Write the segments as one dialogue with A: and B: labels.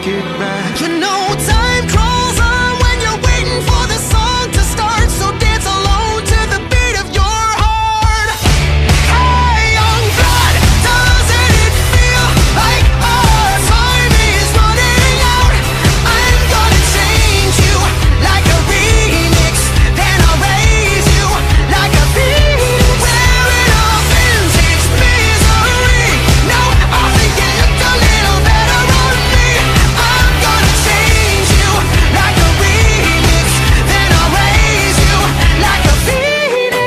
A: take it back.
B: You know time crawls on when you're waiting for the song to start, so dance alone to the beat of your heart. Hey, young blood, doesn't it feel like our time is running out? I'm gonna change you like a remix, then I'll raise you like a phoenix. Wearing a vintage misery, now I think it looked a little better on me. I'm gonna change you like a remix, then I'll raise you like a phoenix.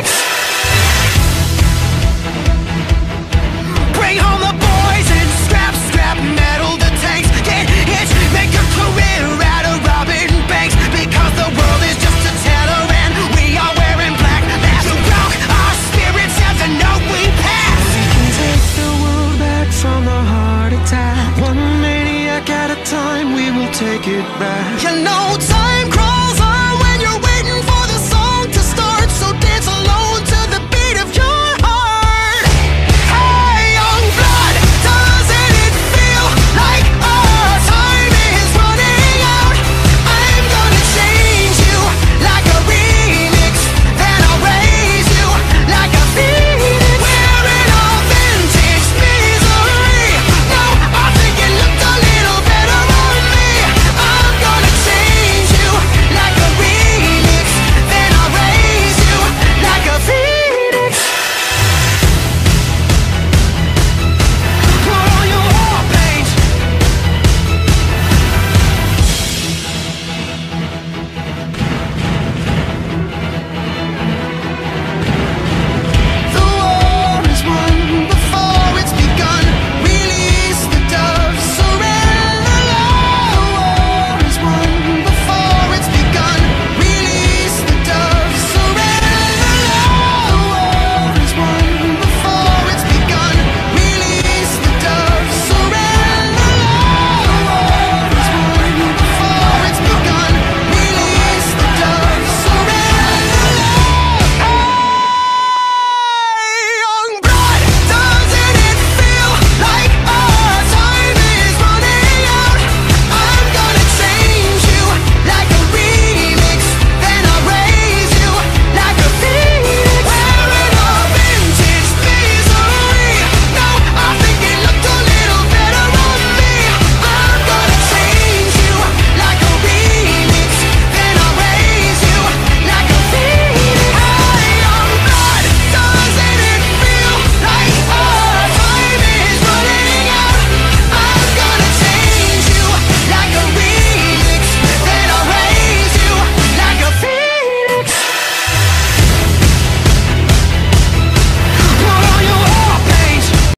B: Bring home the boys and scrap metal the tanks. Get hitched, make a career out of robbing banks, because the world is just a teller and we are wearing black. That's broke our spirits at the note we pass.
A: We can take the world back from the heart attack. One maniac at a time, we will take it back.
B: You know time